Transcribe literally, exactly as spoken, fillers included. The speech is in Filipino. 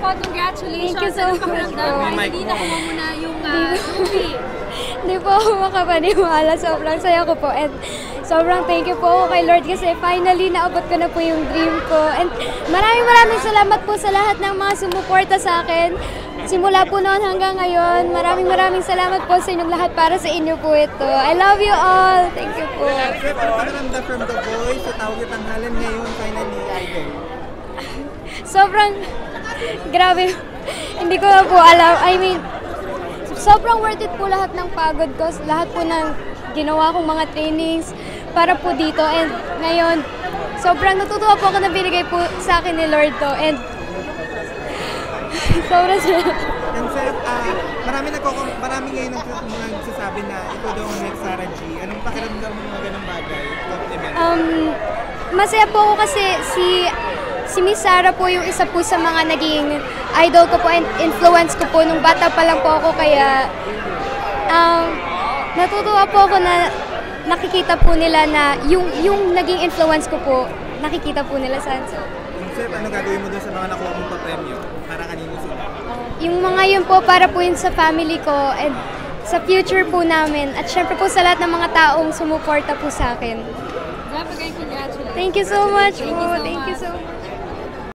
congratulations. Thank you so Anong much pakiramdam? po. Hindi nakuha mo na yung uh, trophy. Hindi po ako makapaniwala. Sobrang saya ko po. And sobrang thank you po kay Lord kasi finally naabot ko na po yung dream ko. And maraming maraming salamat po sa lahat ng mga sumuporta sa akin. Simula po noon hanggang ngayon. Maraming maraming salamat po sa inyong lahat para sa inyo po ito. I love you all. Thank you po. Sir, ano pakiramdam from The Voice sa tawag at tanghalan ngayon, finally, idol? Sobrang grabe. Hindi ko na po alam. I mean, sobrang worth it po lahat ng pagod ko. Lahat po ng ginawa kong mga trainings para po dito. And ngayon, sobrang natutuwa po ako na binigay po sa akin ni Lord to. And sobrang salamat. And sir, uh, marami, nagkoko- marami ngayon ang mga nagsasabi na ikaw daw ang next Sarah G. Anong pakiramdam mo mga ganang bagay? Compliment. Um, masaya po ako kasi si si Miss Sarah po yung isa po sa mga naging idol ko po and influence ko po nung bata pa lang po ako. Kaya um, natutuwa po ako na nakikita po nila na yung, yung naging influence ko po, nakikita po nila sa so, Sir, ano gagawin mo doon sa mga nakuha mong pa-premyo? Para kanino sila? yung mga yun po para po yun sa family ko and sa future po namin. At syempre po sa lahat ng mga taong sumuporta po sa akin. Dapat kayo congratulations. Thank you so much Thank po. you so Thank you much. so much.